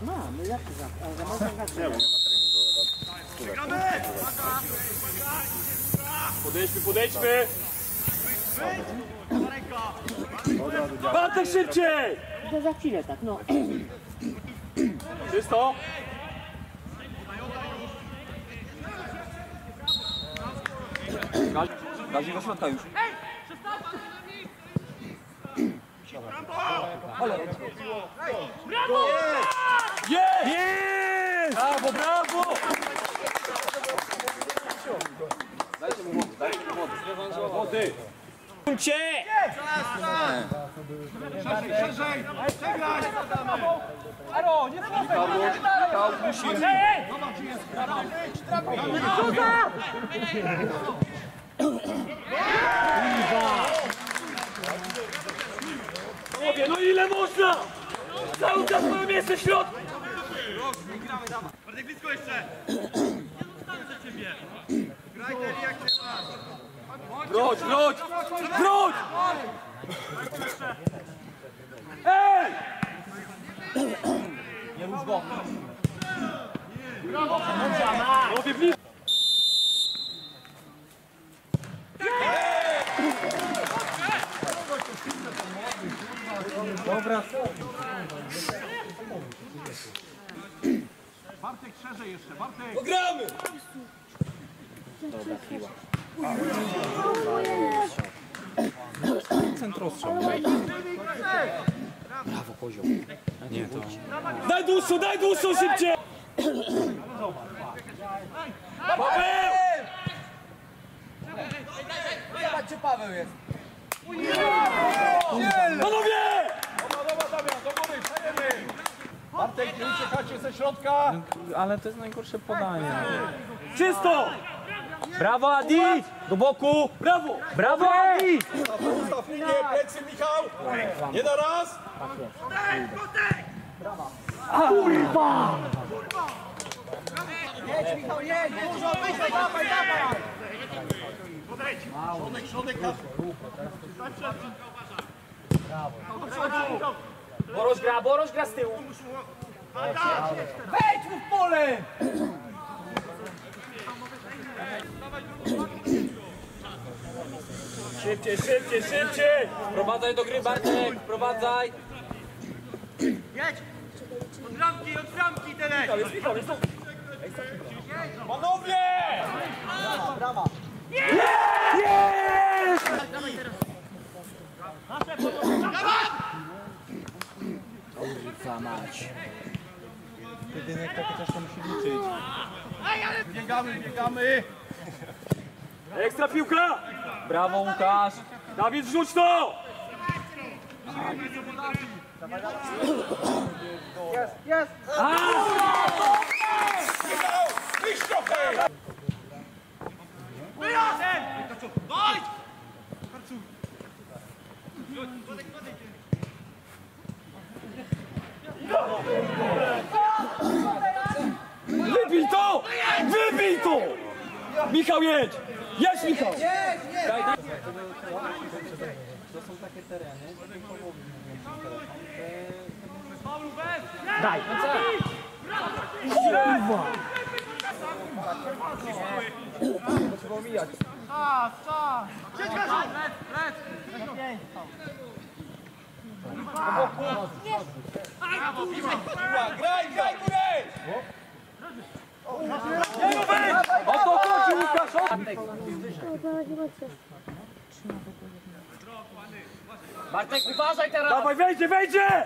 Mamy, jak to zawsze, ale można grać. Nie, bo nie ma treningu. Podejdźmy! Bartek szybciej! To za chwilę tak, no. Czysto? Gazi do środka już. Jest! Brawo, brawo! Dajcie mu wody. Cię! Szerzej! Przegraj! Michał, musimy. Panowie, no ile można? Cały czas moje miejsce w środku! Bartek, blisko jeszcze! Graj, Kelly, jak się masz! Wróć! Wróć! Ej! Nie rusz go. Panowie, blisko! Dobra. Bartek, szerzej jeszcze, Bartek! Gramy! Centrostrzał. Brawo, poziom. Nie, to... Daj dłuższą szybciej! Paweł! Zobaczcie, Paweł jest. Panowie! Dobra, Damian, do góry, stajemy! Bartek, nie uciekacie ze środka! Ale to jest najgorsze podanie. Czysto! Brawo, Adi! Do boku! Brawo! Brawo, Adi! Ustaw linię, plecy, Michał! Nie na raz! Kurwa! Boroś gra z tyłu. Wejdź mu w pole! Szybciej! Prowadzaj do gry, Bartek! Prowadzaj! Jedź! Od bramki teraz! Michał, jest tu! Panowie! Kurwa mać. Jedynek taki też to musi liczyć. Biegamy! Ekstra piłka! Brawo, Łukasz! Dawid, rzuć to! Wyjść trochę! Wyjazdem! Dojdź! Wybij to! Wybij to! Michał, jedź! Jedź, Michał! To są takie tereny, gdzie powoli Daj! Kurwa! trzeba omijać. Graj, górę! O to chodzi, Łukasz! Bartek, uważaj teraz! Dawaj, wejdzie!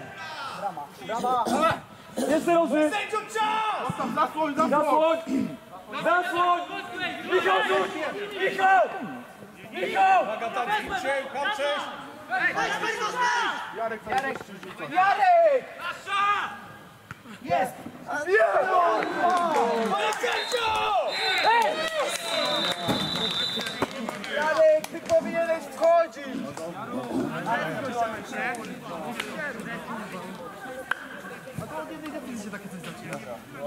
Jest rozy! Sędziu, czas! Zasłoń! Zasłoń! Michał, rzuć! Michał! Uwaga, tam się, Karcześ! Jarek! Jest! Ale sędziu! Jarek, ty powinieneś wchodzić! A to od jednej definicji takie coś zaczyna.